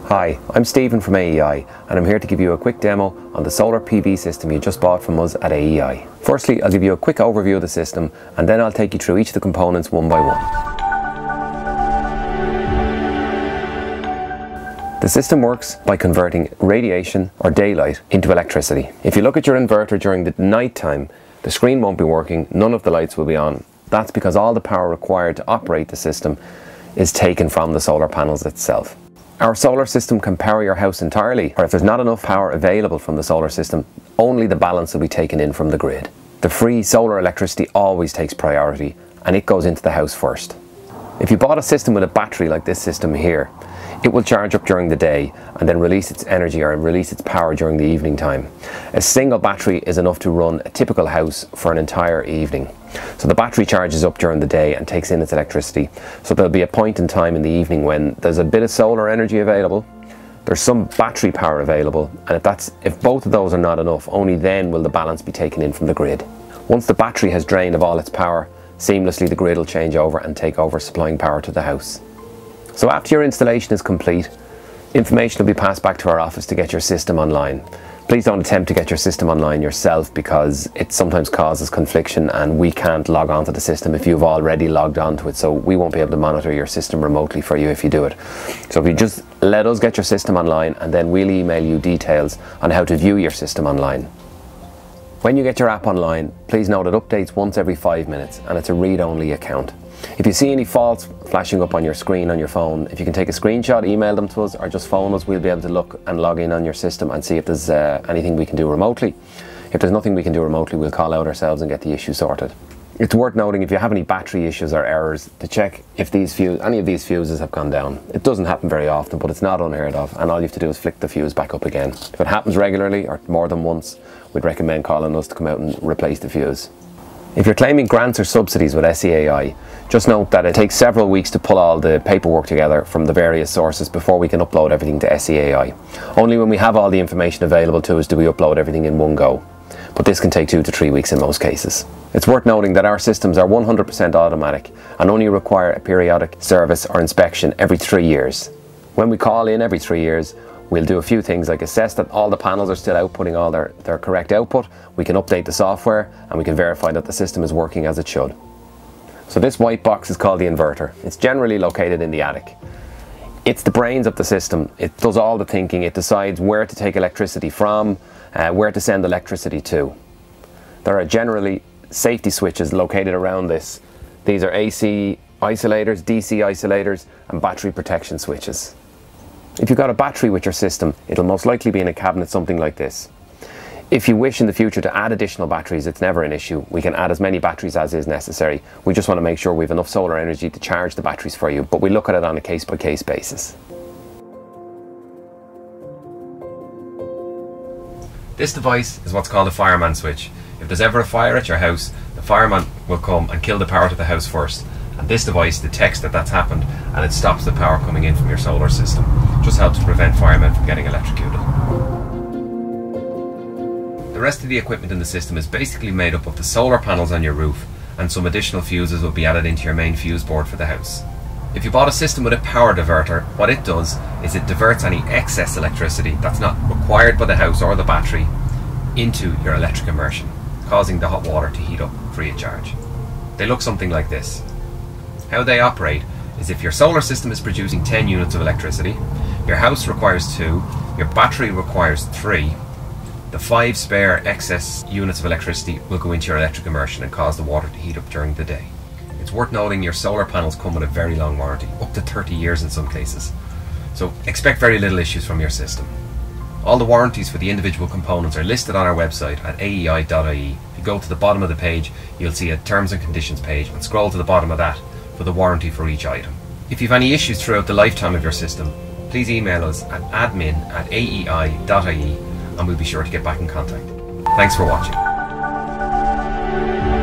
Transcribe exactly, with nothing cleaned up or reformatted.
Hi, I'm Stephen from A E I and I'm here to give you a quick demo on the solar P V system you just bought from us at A E I. Firstly, I'll give you a quick overview of the system and then I'll take you through each of the components one by one. The system works by converting radiation or daylight into electricity. If you look at your inverter during the night time, the screen won't be working, none of the lights will be on. That's because all the power required to operate the system is taken from the solar panels itself. Our solar system can power your house entirely, or if there's not enough power available from the solar system, only the balance will be taken in from the grid. The free solar electricity always takes priority, and it goes into the house first. If you bought a system with a battery like this system here, it will charge up during the day and then release its energy or release its power during the evening time. A single battery is enough to run a typical house for an entire evening. So the battery charges up during the day and takes in its electricity. So there'll be a point in time in the evening when there's a bit of solar energy available, there's some battery power available, and if, that's, if both of those are not enough, only then will the balance be taken in from the grid. Once the battery has drained of all its power, seamlessly the grid will change over and take over supplying power to the house. So after your installation is complete, information will be passed back to our office to get your system online. Please don't attempt to get your system online yourself because it sometimes causes confliction and we can't log on to the system if you've already logged onto it, so we won't be able to monitor your system remotely for you if you do it. So if you just let us get your system online and then we'll email you details on how to view your system online. When you get your app online, please note it updates once every five minutes and it's a read-only account. If you see any faults flashing up on your screen on your phone, if you can take a screenshot, email them to us or just phone us, we'll be able to look and log in on your system and see if there's uh, anything we can do remotely. If there's nothing we can do remotely, we'll call out ourselves and get the issue sorted. It's worth noting if you have any battery issues or errors to check if these fuse, any of these fuses have gone down. It doesn't happen very often, but it's not unheard of, and all you have to do is flick the fuse back up again. If it happens regularly or more than once, we'd recommend calling us to come out and replace the fuse. If you're claiming grants or subsidies with S U R L O O K, just note that it takes several weeks to pull all the paperwork together from the various sources before we can upload everything to S U R L O O K. Only when we have all the information available to us do we upload everything in one go. But this can take two to three weeks in most cases. It's worth noting that our systems are one hundred percent automatic and only require a periodic service or inspection every three years. When we call in every three years, we'll do a few things like assess that all the panels are still outputting all their, their correct output, we can update the software, and we can verify that the system is working as it should. So this white box is called the inverter. It's generally located in the attic. It's the brains of the system. It does all the thinking. It decides where to take electricity from, uh, where to send electricity to. There are generally safety switches located around this. These are A C isolators, D C isolators, and battery protection switches. If you've got a battery with your system, it'll most likely be in a cabinet something like this. If you wish in the future to add additional batteries, it's never an issue. We can add as many batteries as is necessary. We just want to make sure we have enough solar energy to charge the batteries for you, but we look at it on a case-by-case basis. This device is what's called a Fireman Switch. If there's ever a fire at your house, the fireman will come and kill the power to the house first. And this device detects that that's happened and it stops the power coming in from your solar system. It just helps prevent firemen from getting electrocuted. The rest of the equipment in the system is basically made up of the solar panels on your roof, and some additional fuses will be added into your main fuse board for the house. If you bought a system with a power diverter, what it does is it diverts any excess electricity that's not required by the house or the battery into your electric immersion, causing the hot water to heat up free of charge. They look something like this. How they operate is if your solar system is producing ten units of electricity, your house requires two, your battery requires three, the five spare excess units of electricity will go into your electric immersion and cause the water to heat up during the day. It's worth noting your solar panels come with a very long warranty, up to thirty years in some cases, so expect very little issues from your system. All the warranties for the individual components are listed on our website at A E I dot I E. If you go to the bottom of the page, you'll see a terms and conditions page, and scroll to the bottom of that for the warranty for each item. If you have any issues throughout the lifetime of your system, please email us at admin at A E I dot I E and we'll be sure to get back in contact. Thanks for watching.